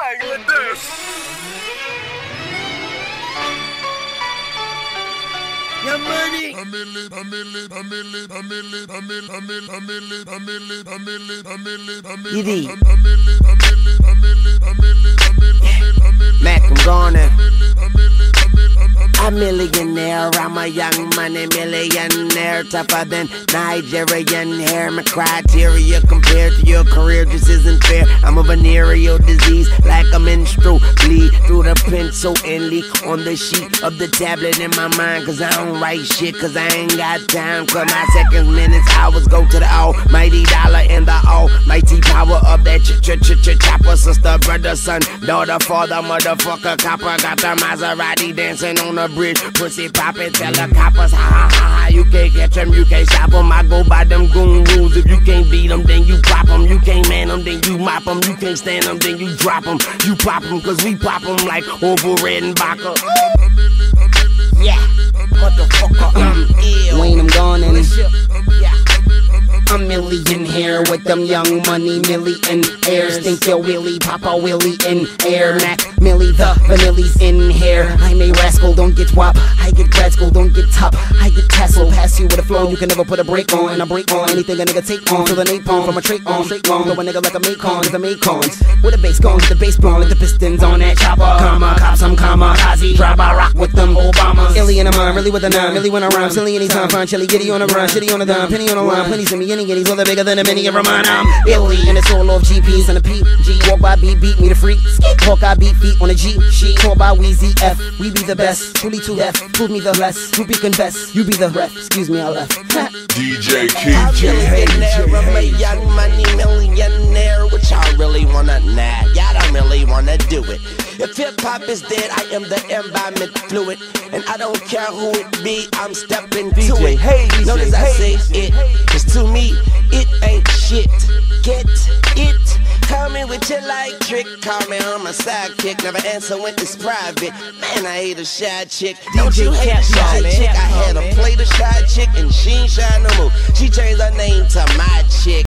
bang with this. Your money. Mac, I'm gone. A millionaire, I'm a young money millionaire, tougher than Nigerian hair. My criteria compared to your career just isn't fair. I'm a venereal disease, like a menstrual bleed through the pencil and leak on the sheet of the tablet in my mind. Cause I don't write shit, cause I ain't got time. Cause my seconds, minutes, hours go to the almighty dollar and the almighty power of that chopper. Sister, brother, son, daughter, father, motherfucker, copper. Got the Maserati dancing on the bridge, pussy poppin', tell the coppers, ha ha ha ha. You can't catch them, you can't stop them. I go by them goon rules. If you can't beat them, then you pop them. You can't man them, then you mop them. You can't stand them, then you drop them. You pop them, cause we pop them like Orville Redenbacher. Yeah, motherfucker, Wayne, I'm gone and a millionaire with them young money millionaires. Think you're Willie, Papa Willie in air. Mac Millie, the vanilli's in here. I'm a rascal, don't get wop. I get grad school, don't get top. I get tassel, pass you with a flow. You can never put a break on. And I break on anything a nigga take on. Feel the napalm from a trait on. Straight on, throw a nigga like a Macon. The Macons with a bass gone, the bass blown, like the pistons on that chopper. Comma, cops, I'm kamikaze. Drive by rock with them Obamas. Illy in a mind, really with a nine. Millie when I rhyme, silly anytime. Find chili, giddy on a run, shitty on a dime, penny on a line. Plenty to me, any giddies, all the bigger than a mini. Ever mind, I'm Illy, and it's all off GPs and a PG. Walk by B, beat me the freak. Walk I beat feet on a G. She talk by Weezy F. We be the best, truly too deaf. Prove me the less, you be confess. You be the ref. Excuse me, I left. DJ KG. I'm a young money millionaire, which I really wanna nah. Y'all don't really wanna do it. If hip hop is dead, I am the environment fluid, and I don't care who it be. I'm stepping to it. Hey, notice I say it, cause to me it ain't shit. Get it? Call me with your light trick. Call me on my sidekick. Never answer when it's private. Man, I hate a shy chick. Don't you hate a shy chick? I had a play the shy chick and she ain't shy no more. She changed her name to my chick.